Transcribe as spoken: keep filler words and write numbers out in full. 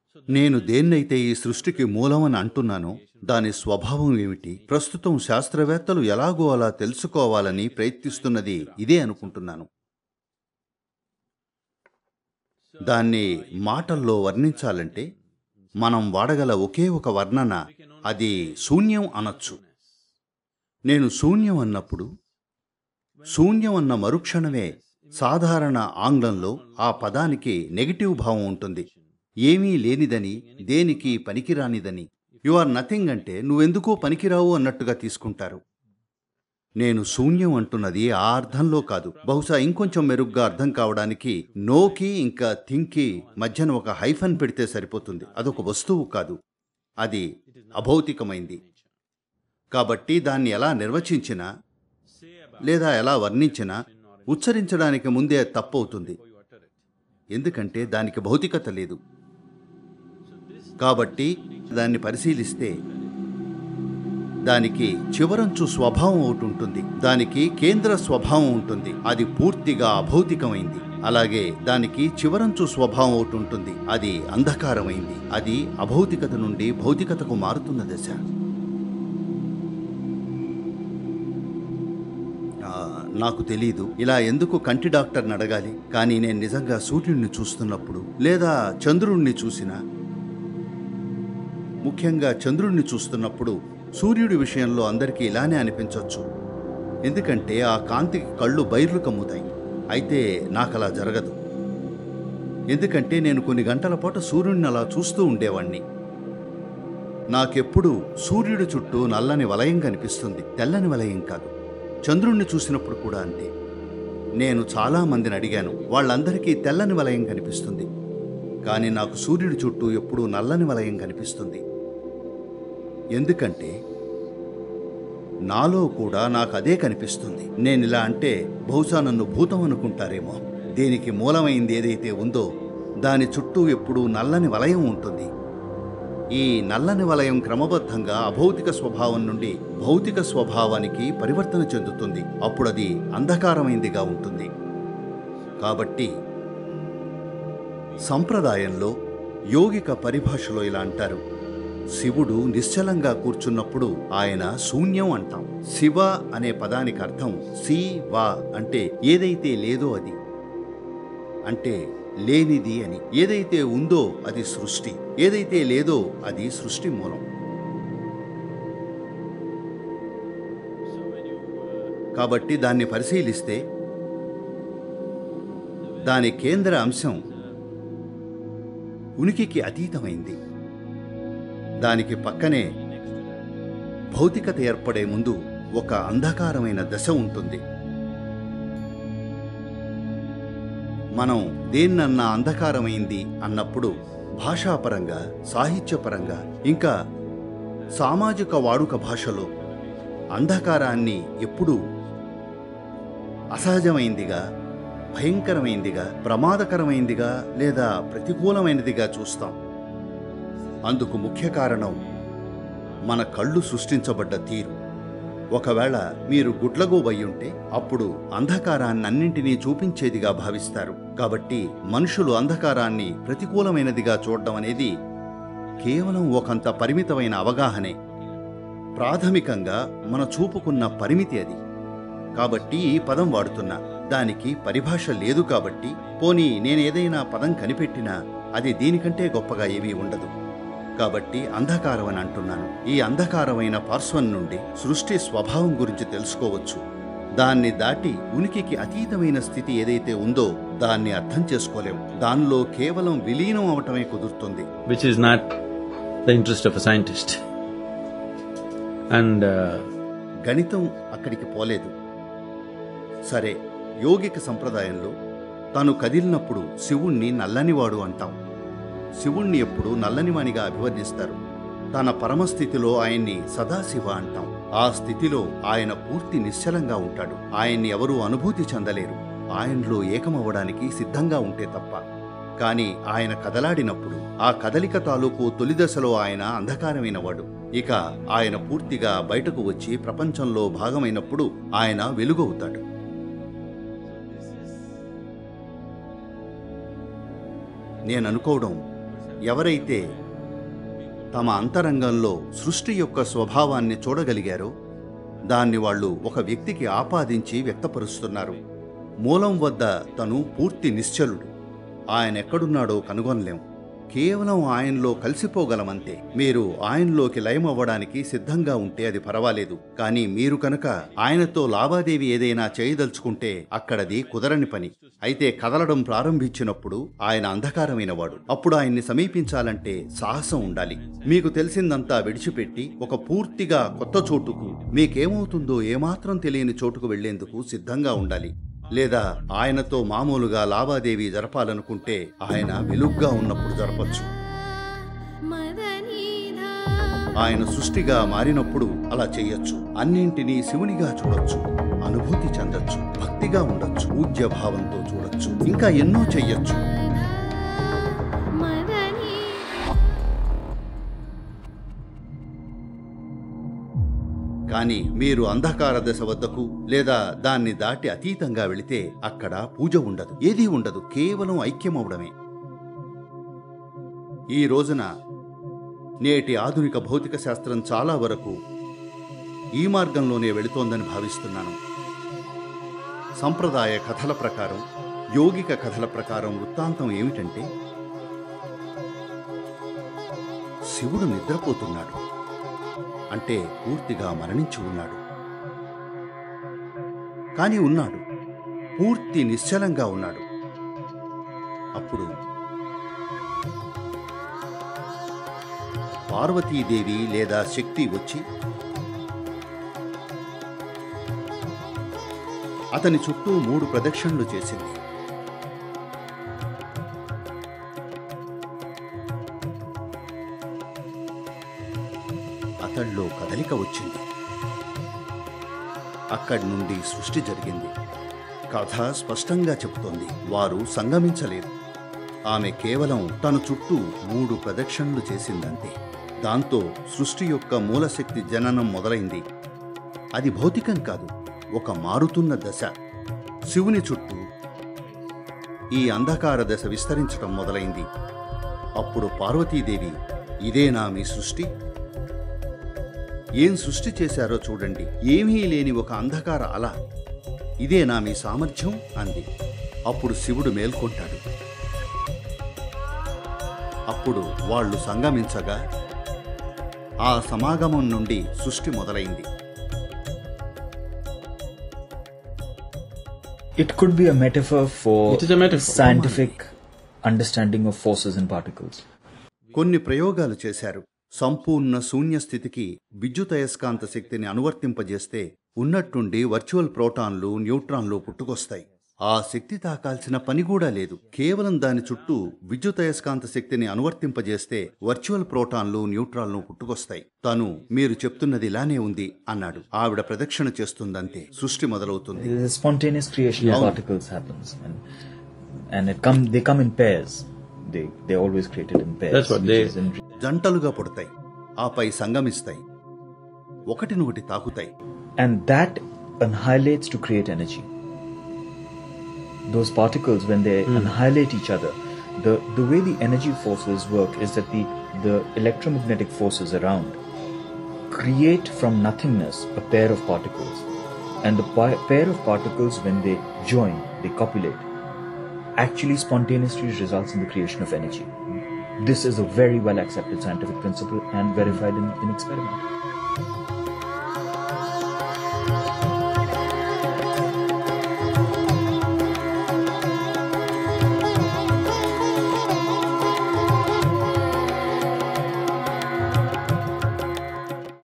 నేను దేన్నైతే ఈ సృష్టికి మూలమని అంటున్నానో దాని స్వభావం ఏమిటి, ప్రస్తుతం శాస్త్రవేత్తలు ఎలాగో అలా తెలుసుకోవాలని ప్రయత్నిస్తున్నది ఇదే అనుకుంటున్నాను. దాన్ని మాటల్లో వర్ణించాలంటే మనం వాడగల ఒకే ఒక వర్ణన అది శూన్యం అనొచ్చు. నేను శూన్యం అన్నప్పుడు శూన్యం అన్న మరుక్షణమే సాధారణ ఆంగ్లంలో ఆ పదానికి నెగటివ్ భావం ఉంటుంది. ఏమీ లేనిదని, దేనికి పనికిరానిదని. యు ఆర్ నథింగ్ అంటే నువ్వెందుకో పనికిరావు అన్నట్టుగా తీసుకుంటారు. నేను శూన్యం అంటున్నది ఆ అర్థంలో కాదు. బహుశా ఇంకొంచెం మెరుగ్గా అర్థం కావడానికి నోకి ఇంకా థింగ్కి మధ్యన ఒక హైఫన్ పెడితే సరిపోతుంది. అదొక వస్తువు కాదు, అది అభౌతికమైంది. కాబట్టి దాన్ని ఎలా నిర్వచించినా లేదా ఎలా వర్ణించినా ఉచ్చరించడానికి ముందే తప్పవుతుంది, ఎందుకంటే దానికి భౌతికత లేదు. కాబట్టి దాన్ని పరిశీలిస్తే దానికి చివరంచు స్వభావం ఒకటి ఉంటుంది, దానికి కేంద్ర స్వభావం ఉంటుంది, అది పూర్తిగా అభౌతికమైంది. అలాగే దానికి చివరంచు స్వభావం ఒకటి ఉంటుంది, అది అంధకారమైంది. అది అభౌతికత నుండి భౌతికతకు మారుతున్న దశ. నాకు తెలీదు ఇలా ఎందుకు కంటి డాక్టర్ని అడగాలి, కానీ నేను నిజంగా సూర్యుడిని చూస్తున్నప్పుడు లేదా చంద్రుణ్ణి చూసినా, ముఖ్యంగా చంద్రుణ్ణి చూస్తున్నప్పుడు సూర్యుడి విషయంలో అందరికీ ఇలానే అనిపించవచ్చు, ఎందుకంటే ఆ కాంతికి కళ్ళు బైర్లు కమ్ముతాయి. అయితే నాకు అలా జరగదు, ఎందుకంటే నేను కొన్ని గంటల పాటు సూర్యుడిని అలా చూస్తూ ఉండేవాణ్ణి. నాకెప్పుడు సూర్యుడి చుట్టూ నల్లని వలయం కనిపిస్తుంది, తెల్లని వలయం కాదు. చంద్రుణ్ణి చూసినప్పుడు కూడా అంతే. నేను చాలామందిని అడిగాను, వాళ్ళందరికీ తెల్లని వలయం కనిపిస్తుంది, కానీ నాకు సూర్యుడి చుట్టూ ఎప్పుడూ నల్లని వలయం కనిపిస్తుంది. ఎందుకంటే నాలో కూడా నాకు అదే కనిపిస్తుంది. నేను ఇలా అంటే బహుశా నన్ను భూతం అనుకుంటారేమో. దీనికి మూలమైంది ఏదైతే ఉందో దాని చుట్టూ ఎప్పుడూ నల్లని వలయం ఉంటుంది. ఈ నల్లని వలయం క్రమబద్ధంగా అభౌతిక స్వభావం నుండి భౌతిక స్వభావానికి పరివర్తన చెందుతుంది. అప్పుడు అది అంధకారమైందిగా ఉంటుంది. కాబట్టి సంప్రదాయంలో యోగిక పరిభాషలో ఇలా అంటారు, శివుడు నిశ్చలంగా కూర్చున్నప్పుడు ఆయన శూన్యం అంటాం. శివ అనే పదానికి అర్థం శివ అంటే ఏదైతే లేదో అది, అంటే లేనిది అని. ఏదైతే ఉందో అది సృష్టి, ఏదైతే లేదో అది సృష్టి మూలం. కాబట్టి దాన్ని పరిశీలిస్తే దాని కేంద్ర అంశం ఉనికికి అతీతమైంది. దానికి పక్కనే భౌతికత ఏర్పడే ముందు ఒక అంధకారమైన దశ ఉంటుంది. మనం దేన్నన్నా అంధకారమైంది అన్నప్పుడు భాషాపరంగా, సాహిత్యపరంగా, ఇంకా సామాజిక వాడుక భాషలో అంధకారాన్ని ఎప్పుడూ అసహజమైందిగా, భయంకరమైందిగా, ప్రమాదకరమైందిగా లేదా ప్రతికూలమైనదిగా చూస్తాం. అందుకు ముఖ్య కారణం మన కళ్ళు సృష్టించబడ్డ తీరు. ఒకవేళ మీరు గుడ్లగూబయ్యుంటే అప్పుడు అంధకారాన్నన్నింటినీ చూపించేదిగా భావిస్తారు. కాబట్టి మనుషులు అంధకారాన్ని ప్రతికూలమైనదిగా చూడడం అనేది కేవలం ఒకంత పరిమితమైన అవగాహనే. ప్రాథమికంగా మన చూపుకున్న పరిమితి అది. కాబట్టి ఈ పదం వాడుతున్నా, దానికి పరిభాష లేదు. కాబట్టి పోనీ నేనేదైనా పదం కనిపెట్టినా అది దీనికంటే గొప్పగా ఏమీ ఉండదు. కాబట్టి అంధకారం అని అంటున్నాను. ఈ అంధకారమైన పార్శ్వం నుండి సృష్టి స్వభావం గురించి తెలుసుకోవచ్చు. దాన్ని దాటి ఉనికికి అతీతమైన స్థితి ఏదైతే ఉందో దాన్ని అర్థం చేసుకోలేం. దానిలో కేవలం విలీనం అవటమే కుదురుతుంది. Which is not the interest of a scientist. And uh... గణితం అక్కడికి పోలేదు. సరే, యోగిక సంప్రదాయంలో తాను కదిలినప్పుడు శివుణ్ణి నల్లనివాడు అంటాం. శివుణ్ణి ఎప్పుడు నల్లనివానిగా అభివర్ణిస్తారు. తన పరమస్థితిలో ఆయన్ని సదాశివ అంటాం. ఆ స్థితిలో ఆయన పూర్తి నిశ్చలంగా ఉంటాడు. ఆయన్ని ఎవరూ అనుభూతి చెందలేరు, ఆయనలో ఏకమవ్వడానికి సిద్ధంగా ఉంటే తప్ప. కానీ ఆయన కదలాడినప్పుడు ఆ కదలిక తాలూకు తొలి దశలో ఆయన అంధకారమైనవాడు. ఇక ఆయన పూర్తిగా బయటకు వచ్చి ప్రపంచంలో భాగమైనప్పుడు ఆయన వెలుగవుతాడు. నేననుకోవడం ఎవరైతే తమ అంతరంగంలో సృష్టి యొక్క స్వభావాన్ని చూడగలిగారో దాన్ని వాళ్ళు ఒక వ్యక్తికి ఆపాదించి వ్యక్తపరుస్తున్నారు. మూలం వద్ద తను పూర్తి నిశ్చలుడు. ఆయన ఎక్కడున్నాడో కనుగొనలేం. కేవలం ఆయనలో కలిసిపోగలమంతే. మీరు ఆయనలోకి లయమవ్వడానికి సిద్ధంగా ఉంటే అది పర్వాలేదు. కానీ మీరు కనుక ఆయనతో లావాదేవీ ఏదైనా చేయదలుచుకుంటే అక్కడది కుదరని పని. అయితే కదలడం ప్రారంభించినప్పుడు ఆయన అంధకారమైనవాడు. అప్పుడు ఆయన్ని సమీపించాలంటే సాహసం ఉండాలి. మీకు తెలిసిందంతా విడిచిపెట్టి ఒక పూర్తిగా కొత్త చోటుకు, మీకేమవుతుందో ఏమాత్రం తెలియని చోటుకు వెళ్లేందుకు సిద్ధంగా ఉండాలి. లేదా ఆయనతో మామూలుగా లావాదేవీ జరపాలనుకుంటే ఆయన వెలుగ్గా ఉన్నప్పుడు జరపచ్చు. ఆయన సృష్టిగా మారినప్పుడు అలా చేయొచ్చు. అన్నింటినీ శివునిగా చూడొచ్చు, అనుభూతి చెందొచ్చు, భక్తిగా ఉండొచ్చు, పూజ్య భావంతో చూడొచ్చు, ఇంకా ఎన్నో చెయ్యొచ్చు. కానీ మీరు అంధకార దశ వద్దకు లేదా దాన్ని దాటి అతీతంగా వెళితే అక్కడ పూజ ఉండదు, ఏదీ ఉండదు, కేవలం ఐక్యమవడమే. ఈ రోజున నేటి ఆధునిక భౌతిక శాస్త్రం చాలా వరకు ఈ మార్గంలోనే వెళుతోందని భావిస్తున్నాను. సంప్రదాయ కథల ప్రకారం, యోగిక కథల ప్రకారం వృత్తాంతం ఏమిటంటే, శివుడు నిద్రపోతున్నాడు, అంటే పూర్తిగా మరణించి ఉన్నాడు. కాని ఉన్నాడు, పూర్తి నిశ్చలంగా ఉన్నాడు. అప్పుడు పార్వతీదేవి లేదా శక్తి వచ్చి అతని చుట్టూ మూడు ప్రదక్షిణలు చేసింది. అతడిలో కదలిక వచ్చింది. అక్కడి నుండి సృష్టి జరిగింది. కథ స్పష్టంగా చెబుతోంది, వారు సంగమించలేదు. ఆమె కేవలం తన చుట్టూ మూడు ప్రదక్షిణలు చేసిందంతే. దాంతో సృష్టి యొక్క మూలశక్తి జననం మొదలైంది. అది భౌతికం కాదు, ఒక మారుతున్న దశ. శివుని చుట్టూ ఈ అంధకార దశ విస్తరించడం మొదలైంది. అప్పుడు పార్వతీదేవి, ఇదేనా మీ సృష్టి? ఏం సృష్టి చేశారో చూడండి, ఏమీ లేని ఒక అంధకార అల, ఇదేనా మీ సామర్థ్యం అంది. అప్పుడు శివుడు మేల్కొంటాడు. అప్పుడు వాళ్ళు సంగమించగా ఆ సమాగమం నుండి సృష్టి మొదలైంది. It could be a metaphor for It is a metaphor. scientific understanding of forces and particles. కొన్ని ప్రయోగాలు చేశారు. సంపూర్ణ శూన్య స్థితికి విద్యుదయస్కాంత శక్తిని అనువర్తింపజేస్తే ఉన్నట్టుండి వర్చువల్ ప్రోటాన్లు, న్యూట్రాన్లు పుట్టుకొస్తాయి. ఆ శక్తి తాకాల్సిన పని కూడా లేదు. కేవలం దాని చుట్టూ విద్యుదయస్కాంత శక్తిని అనువర్తింపజేస్తే వర్చువల్ ప్రోటాన్లు, న్యూట్రాన్లు పుట్టుకొస్తాయి. తను మీరు చెప్తున్నది ఇలానే ఉంది అన్నాడు. ఆవిడ ప్రదక్షిణ చేస్తుందంతే, సృష్టి మొదలవుతుంది. The spontaneous creation of Yeah. particles happens, and and it come they come in pairs. They they always created in pairs. That's what which they- is in- జంటలుగా పుడతాయి, ఆపై సంగమిస్తాయి, ఒకటినొకటి తాకుతాయి. and that annihilates to create energy. Those particles, when they annihilate each other, the the way the energy forces work is that the the electromagnetic forces around create from nothingness a pair of particles, and the pi- pair of particles, when they join, they copulate, actually spontaneously results in the creation of energy. This is a very well accepted scientific principle and verified in, in experiment.